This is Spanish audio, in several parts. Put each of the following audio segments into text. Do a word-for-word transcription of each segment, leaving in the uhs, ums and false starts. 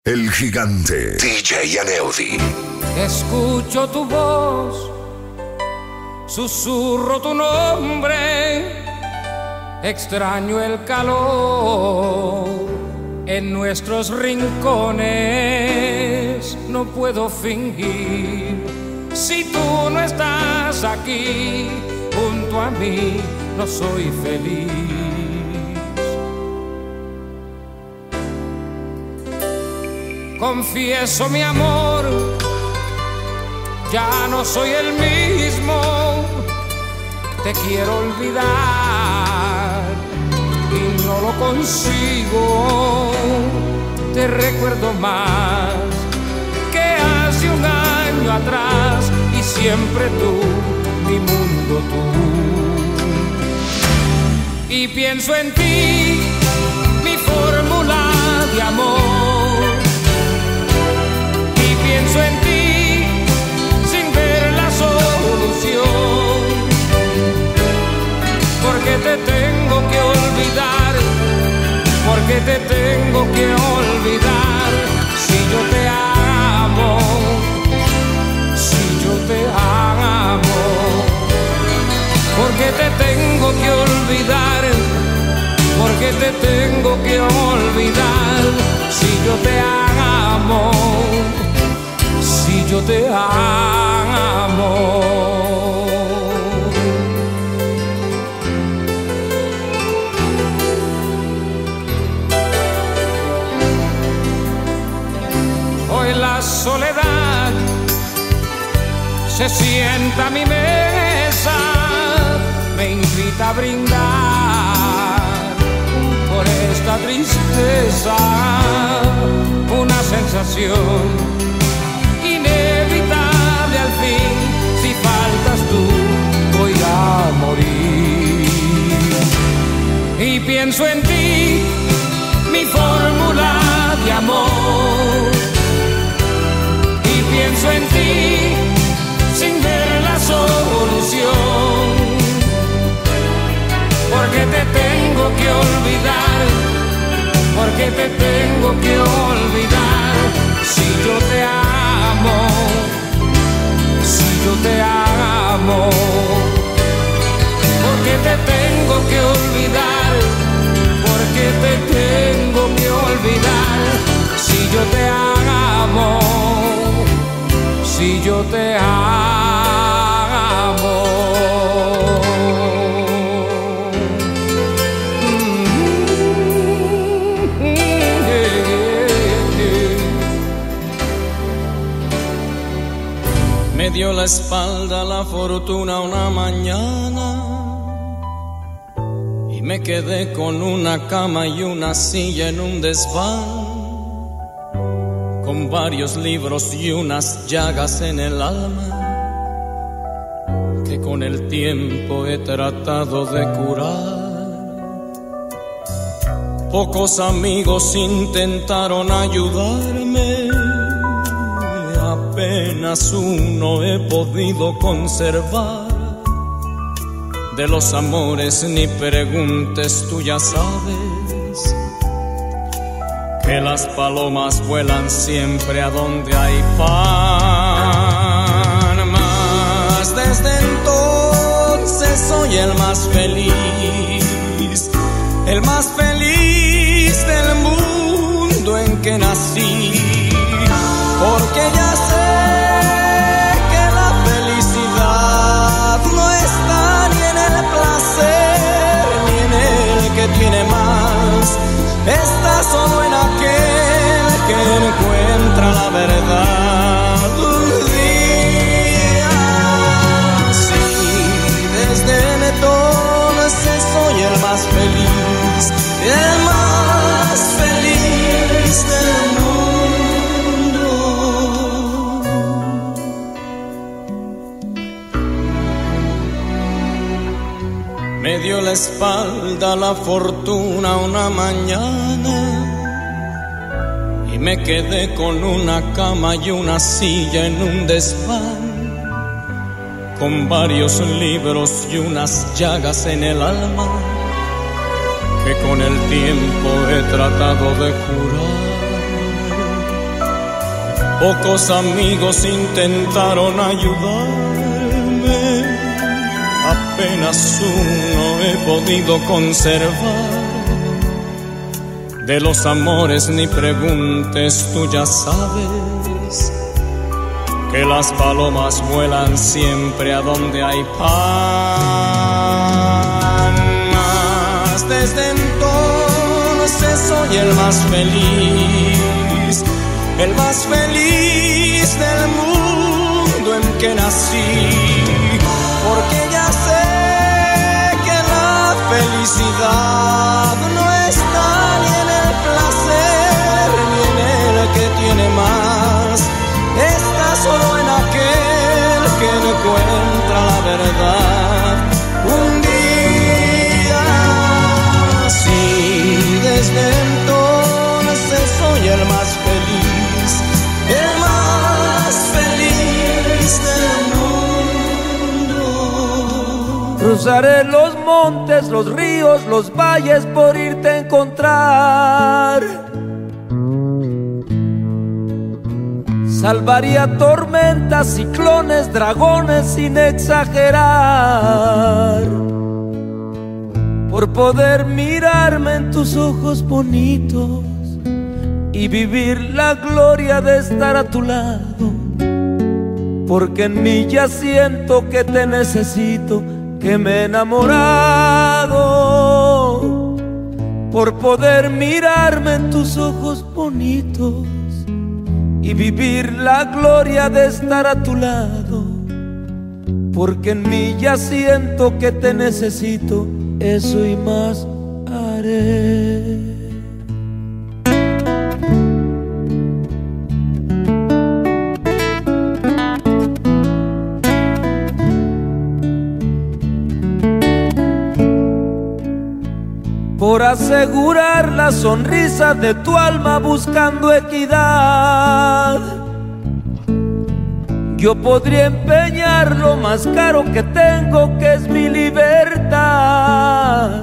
El Gigante, D J Aneudi. Escucho tu voz, susurro tu nombre, extraño el calor en nuestros rincones. No puedo fingir, si tú no estás aquí junto a mí, no soy feliz. Confieso mi amor, ya no soy el mismo. Te quiero olvidar y no lo consigo. Te recuerdo más que hace un año atrás, y siempre tú, mi mundo tú. Y pienso en ti, mi fórmula de amor. Pienso en ti sin ver la solución, porque te tengo que olvidar, porque te tengo que olvidar. Si yo te amo, si yo te amo, porque te tengo que olvidar, porque te tengo que olvidar. Si yo te amo, si yo te amo. Hoy la soledad se sienta a mi mesa, me invita a brindar por esta tristeza, una sensación inevitable al fin. Si faltas tú, voy a morir. Y pienso en ti, mi fórmula de amor. Y pienso en ti sin ver la solución, porque te tengo que olvidar, porque te tengo que olvidar. Si yo te amo, si yo te amo, porque te tengo que olvidar, porque te tengo que olvidar. Si yo te amo, si yo te amo. Me dio la espalda la fortuna una mañana y me quedé con una cama y una silla en un desván, con varios libros y unas llagas en el alma que con el tiempo he tratado de curar. Pocos amigos intentaron ayudarme, apenas uno he podido conservar. De los amores ni preguntes, tú ya sabes que las palomas vuelan siempre a donde hay pan. Mas desde entonces soy el más feliz, el más feliz del mundo en que nací, porque ya sé que la felicidad no está ni en el placer ni en el que tiene más, está solo en aquel que encuentra la verdad. Un día, sí, desde entonces soy el más feliz, el más feliz del mundo. Me dio la espalda la fortuna una mañana y me quedé con una cama y una silla en un desván, con varios libros y unas llagas en el alma que con el tiempo he tratado de curar. Pocos amigos intentaron ayudarme, apenas uno he podido conservar. De los amores ni preguntes, tú ya sabes que las palomas vuelan siempre a donde hay pan. Mas desde entonces soy el más feliz, el más feliz del mundo en que nací, porque ya sé que la felicidad no está ni en el placer ni en el que tiene más, está solo en aquel que encuentra la verdad. Un día sí, desde entonces soy el más feliz, el más feliz del mundo. Cruzaré los montes, los ríos, los valles por irte a encontrar. Salvaría tormentas, ciclones, dragones sin exagerar, por poder mirarme en tus ojos bonitos y vivir la gloria de estar a tu lado, porque en mí ya siento que te necesito, que me he enamorado, por poder mirarme en tus ojos bonitos y vivir la gloria de estar a tu lado, porque en mí ya siento que te necesito, eso y más haré. Por asegurar la sonrisa de tu alma buscando equidad, yo podría empeñar lo más caro que tengo, que es mi libertad.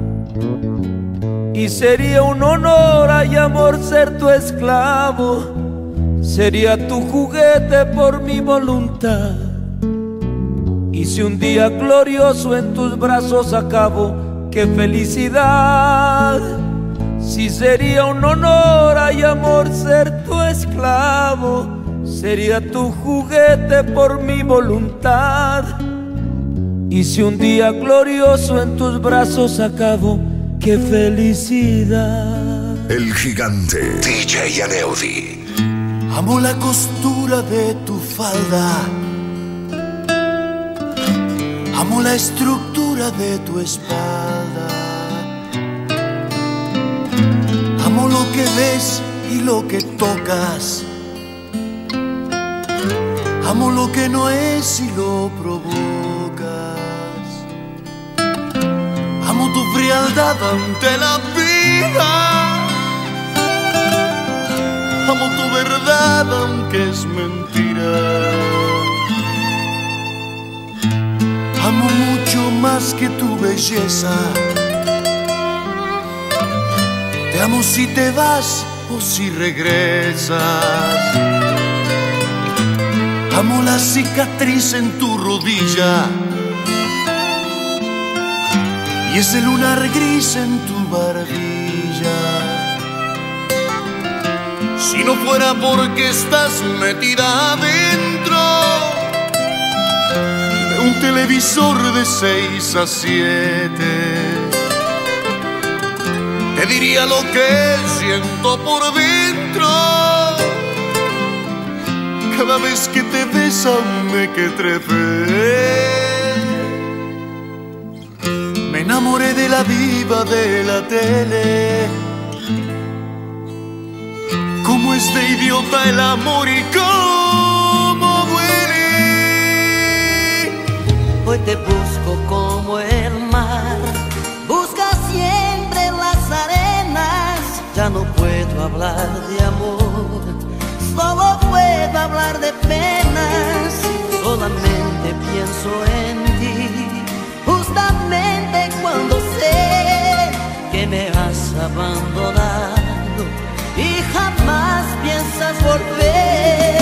Y sería un honor y amor ser tu esclavo, sería tu juguete por mi voluntad. Y si un día glorioso en tus brazos acabo, qué felicidad. Si sería un honor y amor ser tu esclavo, sería tu juguete por mi voluntad. Y si un día glorioso en tus brazos acabo, qué felicidad. El gigante D J Aneudi. Amo la costura de tu falda, amo la estructura de tu espalda, amo lo que ves y lo que tocas, amo lo que no es y lo provocas, amo tu frialdad ante la vida, amo tu verdad aunque es mentira. Amo mucho más que tu belleza. Te amo si te vas o si regresas. Amo la cicatriz en tu rodilla y ese lunar gris en tu barbilla. Si no fuera porque estás metida adentro un televisor de seis a siete, te diría lo que siento por dentro. Cada vez que te besan que trepé. Me enamoré de la diva de la tele. Cómo es de idiota el amor y cómo duele. Hoy te busco como el mar, busca siempre las arenas. Ya no puedo hablar de amor, solo puedo hablar de penas. Solamente pienso en ti, justamente cuando sé que me has abandonado y jamás piensas volver.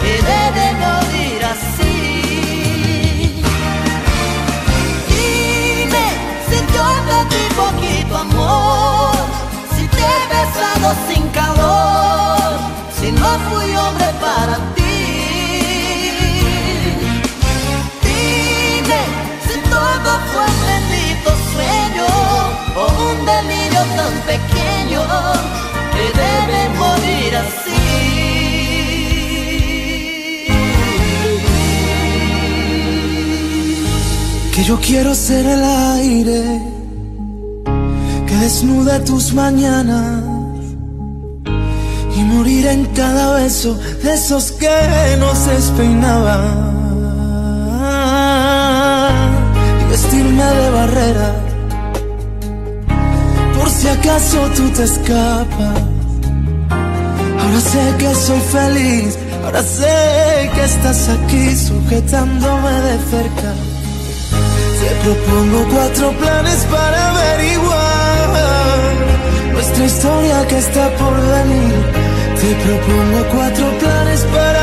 que debe morir así. Dime si yo te di poquito amor, si te he besado sin calor, si no fui hombre para ti. Dime si todo fue un bendito sueño o un delirio tan pequeño que debe morir así. Que yo quiero ser el aire que desnude tus mañanas y morir en cada beso de esos que nos despeinaban, y vestirme de barrera por si acaso tú te escapas. Ahora sé que soy feliz, ahora sé que estás aquí sujetándome de cerca. Te propongo cuatro planes para averiguar nuestra historia que está por venir. Te propongo cuatro planes para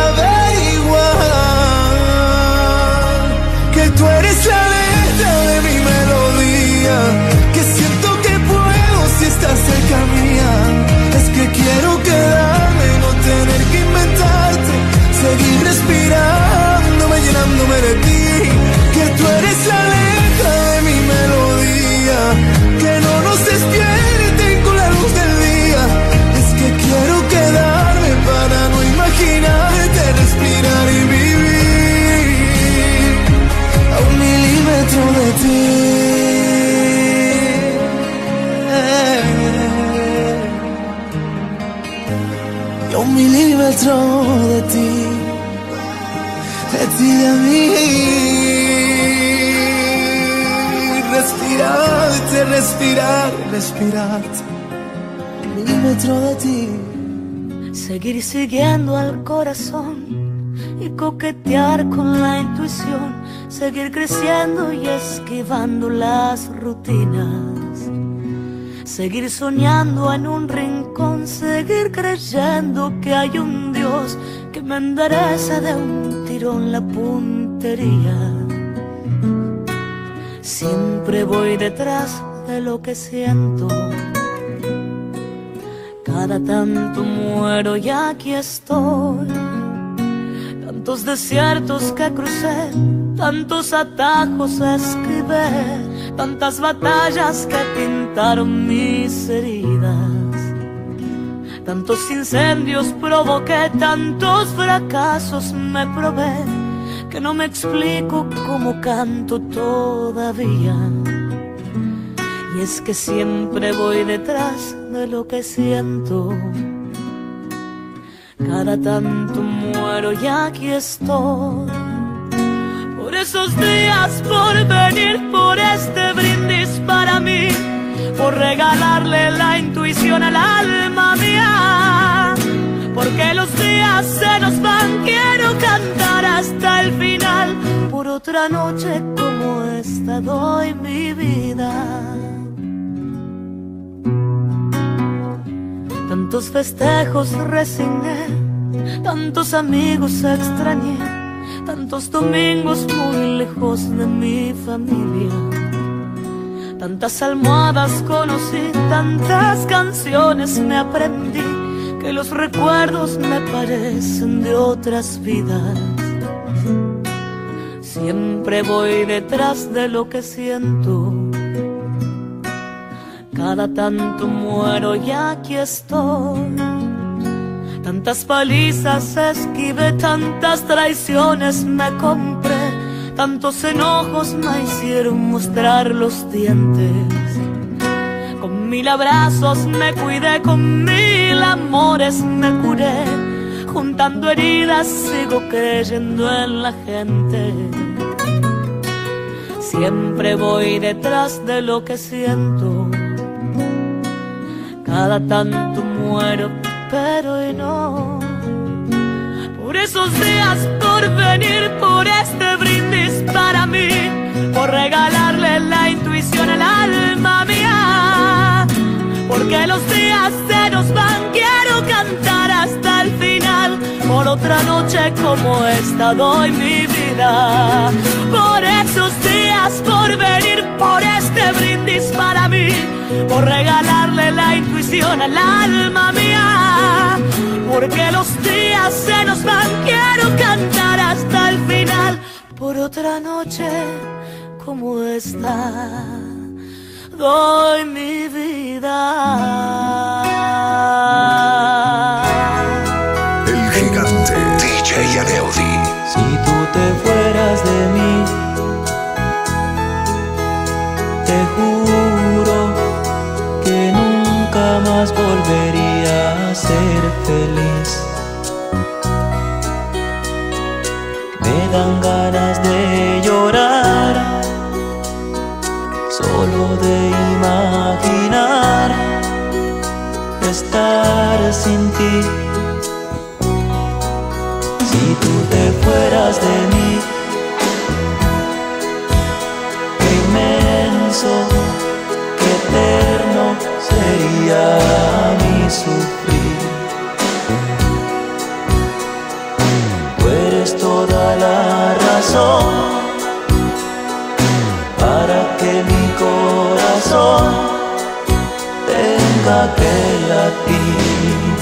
averiguar que tú eres la letra de mi melodía, que siento que puedo si estás cerca mía. Es que quiero quedarme, no tener que inventarte, seguir respirándome, llenándome de ti. Que tú eres la letra de mi melodía, que no nos despierten con la luz del día. Es que quiero quedarme para no imaginarte, respirar y vivir a un milímetro de ti. Y a un milímetro de ti, de ti, de mí. Respirarte, respirar, respirarte, un milímetro de ti. Seguir siguiendo al corazón y coquetear con la intuición, seguir creciendo y esquivando las rutinas, seguir soñando en un rincón, seguir creyendo que hay un Dios que me endereza de un tirón la puntería. Siempre voy detrás de lo que siento, cada tanto muero y aquí estoy. Tantos desiertos que crucé, tantos atajos esquivé, tantas batallas que pintaron mis heridas, tantos incendios provoqué, tantos fracasos me probé, que no me explico cómo canto todavía. Y es que siempre voy detrás de lo que siento, cada tanto muero y aquí estoy. Por esos días, por venir, por este brindis para mí, por regalarle la intuición al alma mía. Porque los días se nos van, quiero cantar hasta el final, por otra noche como esta doy mi vida. Tantos festejos resigné, tantos amigos extrañé, tantos domingos muy lejos de mi familia, tantas almohadas conocí, tantas canciones me aprendí, que los recuerdos me parecen de otras vidas. Siempre voy detrás de lo que siento, cada tanto muero y aquí estoy. Tantas palizas esquivé, tantas traiciones me compré, tantos enojos me hicieron mostrar los dientes. Con mil abrazos me cuidé, con mil amores me curé, juntando heridas sigo creyendo en la gente. Siempre voy detrás de lo que siento, cada tanto muero, pero hoy no. Por esos días, por venir, por este brindis para mí, por regalarle la intuición al alma mía. Porque los días se nos van, quiero cantar hasta el final, por por otra noche como esta doy mi vida. Por esos días, por venir, por este brindis para mí, por regalarle la intuición al alma mía. Porque los días se nos van, quiero cantar hasta el final. Por otra noche como esta doy mi vida. El gigante D J Aneudi. Si tú te fueras de mí, te juro que nunca más volvería a ser feliz. Me dan ganas de llorar, solo de imaginar estar sin ti. Si tú te fueras de mí, qué inmenso, qué eterno sería mi sufrir. Tú eres toda la razón para que mi corazón tenga que latir.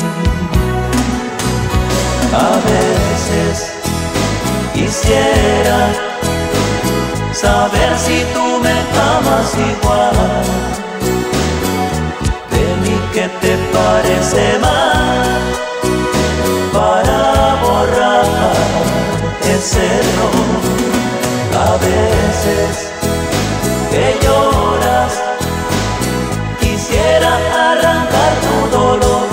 A veces quisiera saber si tú me amas igual. De mí, ¿qué te parece mal? Para borrar ese error. A veces que lloras, quisiera arrancar tu dolor,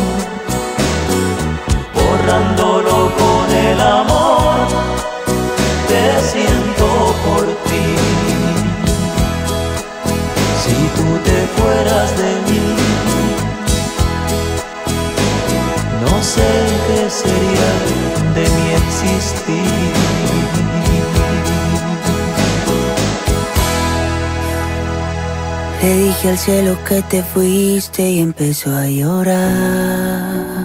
borrándolo con el amor que siento por ti. Si tú te fueras de mí, no sé qué sería de mi existir. Le dije al cielo que te fuiste y empezó a llorar.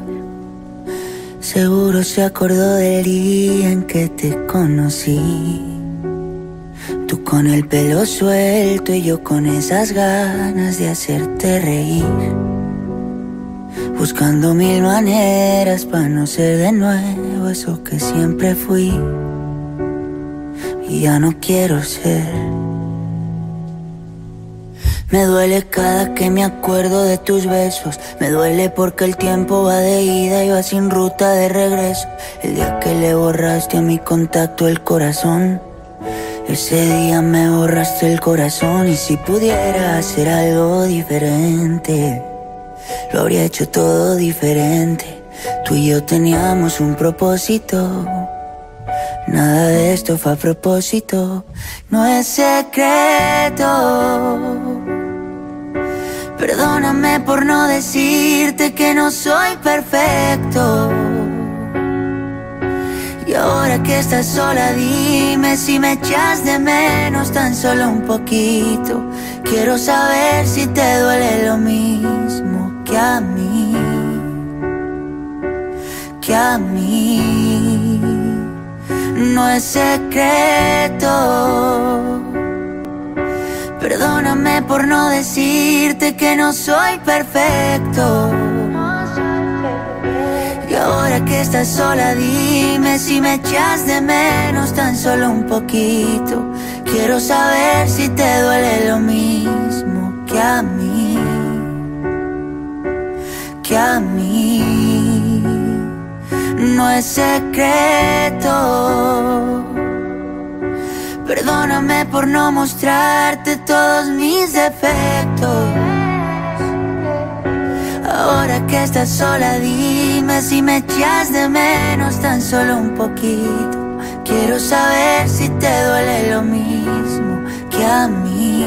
Seguro se acordó del día en que te conocí. Tú con el pelo suelto y yo con esas ganas de hacerte reír, buscando mil maneras para no ser de nuevo eso que siempre fui y ya no quiero ser. Me duele cada que me acuerdo de tus besos. Me duele porque el tiempo va de ida y va sin ruta de regreso. El día que le borraste a mi contacto el corazón, ese día me borraste el corazón. Y si pudiera hacer algo diferente, lo habría hecho todo diferente. Tú y yo teníamos un propósito, nada de esto fue a propósito. No es secreto. Perdóname por no decirte que no soy perfecto. Y ahora que estás sola, dime si me echas de menos tan solo un poquito. Quiero saber si te duele lo mismo que a mí, que a mí. No es secreto. Perdóname por no decirte que no soy perfecto. Y ahora que estás sola, dime si me echas de menos tan solo un poquito. Quiero saber si te duele lo mismo que a mí, que a mí. No es secreto. Perdóname por no mostrarte todos mis defectos. Ahora que estás sola, dime si me echas de menos tan solo un poquito. Quiero saber si te duele lo mismo que a mí.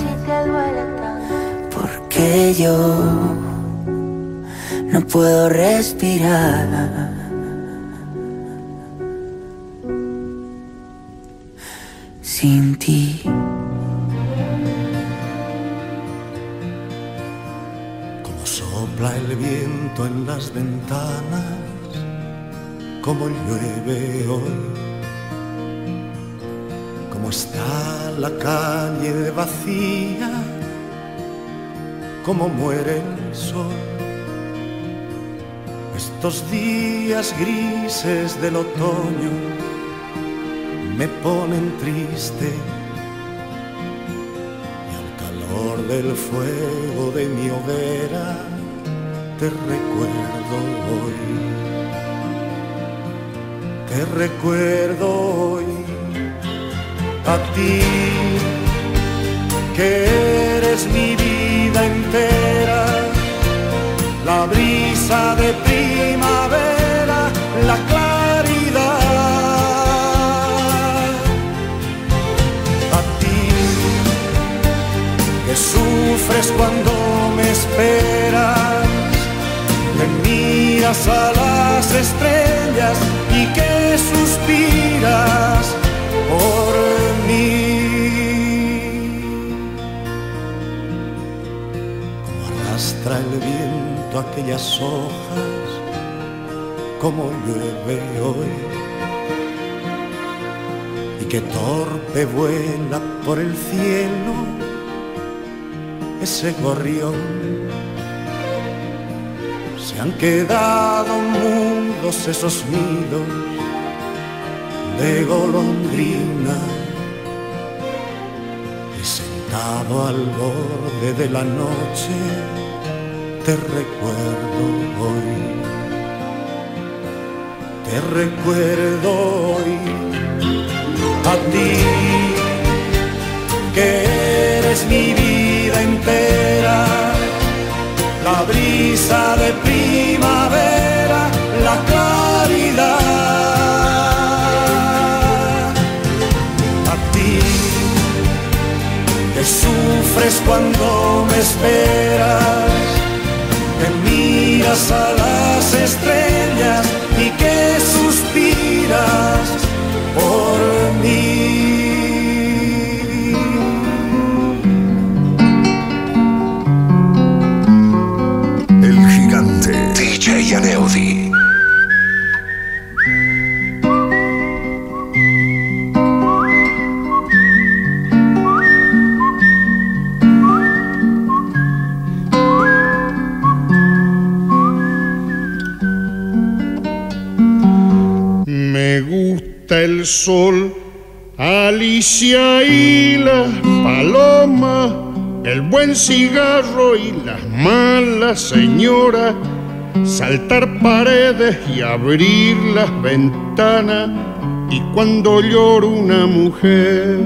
Porque yo no puedo respirar sin ti. Como sopla el viento en las ventanas, como llueve hoy, como está la calle vacía, como muere el sol. Estos días grises del otoño me ponen triste, y al calor del fuego de mi hoguera te recuerdo hoy. Te recuerdo hoy a ti, que eres mi vida entera, la brisa de primavera, la claridad. A ti, que sufres cuando me esperas, me miras a las estrellas y que suspiras por mí. Como arrastra el viento aquellas hojas, como llueve hoy, y que torpe vuela por el cielo ese gorrión. Se han quedado mudos esos nidos de golondrina, y sentado al borde de la noche te recuerdo hoy. Te recuerdo hoy a ti, que eres mi vida entera, la brisa de primavera, la claridad. A ti, que sufres cuando me esperas, que miras a las estrellas y que suspiras por mí. D J Aneudi. Me gusta el sol, Alicia y las palomas, el buen cigarro y las malas señoras, saltar paredes y abrir las ventanas, y cuando llora una mujer.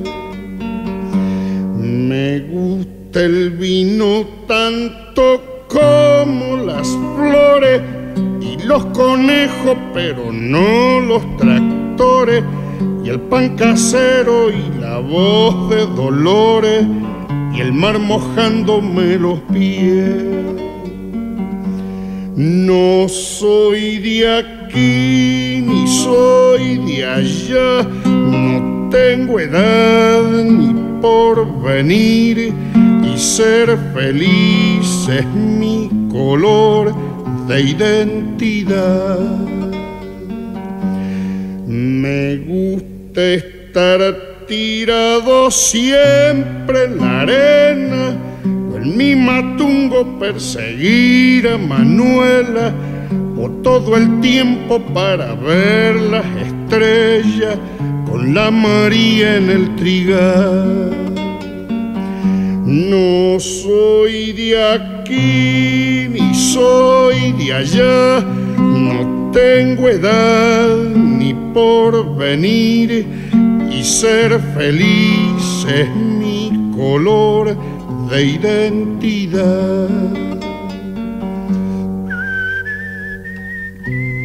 Me gusta el vino tanto como las flores y los conejos, pero no los tractores, y el pan casero y la voz de Dolores, y el mar mojándome los pies. No soy de aquí ni soy de allá, no tengo edad ni porvenir, y ser feliz es mi color de identidad. Me gusta estar tirado siempre en la arena, en mi matungo perseguir a Manuela, o todo el tiempo para ver las estrellas con la María en el trigal. No soy de aquí ni soy de allá, no tengo edad ni porvenir, y ser feliz es mi color de identidad.